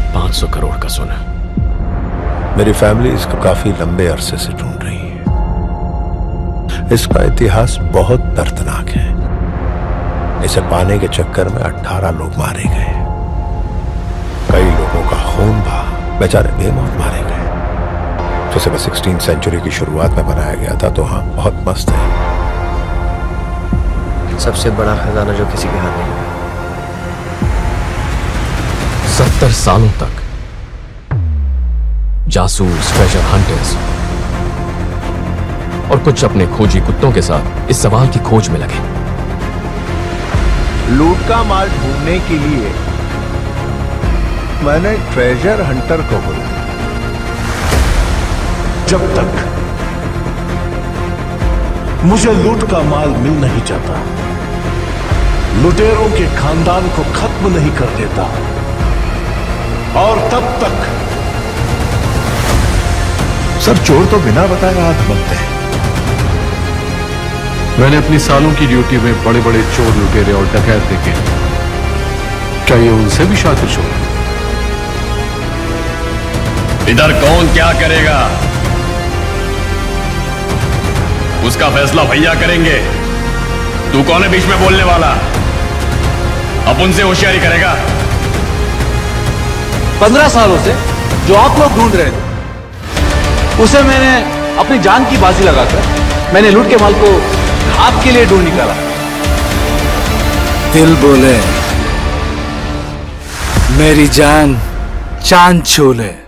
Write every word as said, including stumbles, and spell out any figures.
पांच सौ करोड़ का सोना। मेरी फैमिली इसको काफी लंबे अरसे से ढूंढ रही है। इसका इतिहास बहुत दर्दनाक है। इसे पाने के चक्कर में अठारह लोग मारे गए। कई लोगों का खून बहा, बेचारे बेमौत मारे गए। तो सिर्फ सोलहवीं सेंचुरी की शुरुआत में बनाया गया था, तो हाँ, बहुत मस्त है। सबसे बड़ा खजाना जो किसी के हाथ नहीं है। सत्तर सालों तक जासूस, ट्रेजर हंटर्स और कुछ अपने खोजी कुत्तों के साथ इस सवाल की खोज में लगे। लूट का माल ढूंढने के लिए मैंने ट्रेजर हंटर को बुलाया। जब तक मुझे लूट का माल मिल नहीं जाता, लुटेरों के खानदान को खत्म नहीं कर देता, और तब तक सर, चोर तो बिना बताए राह धमकते हैं। मैंने अपनी सालों की ड्यूटी में बड़े बड़े चोर, लुटेरे और डकैत देखे। क्या ये उनसे भी शातिर चोर? इधर कौन क्या करेगा उसका फैसला भैया करेंगे। तू कौन है बीच में बोलने वाला? अब उनसे होशियारी करेगा। पंद्रह सालों से जो आप लोग ढूंढ रहे थे, उसे मैंने अपनी जान की बाजी लगाकर मैंने लूट के माल को आपके लिए ढूंढ निकाला। दिल बोले, मेरी जान चांद छू ले।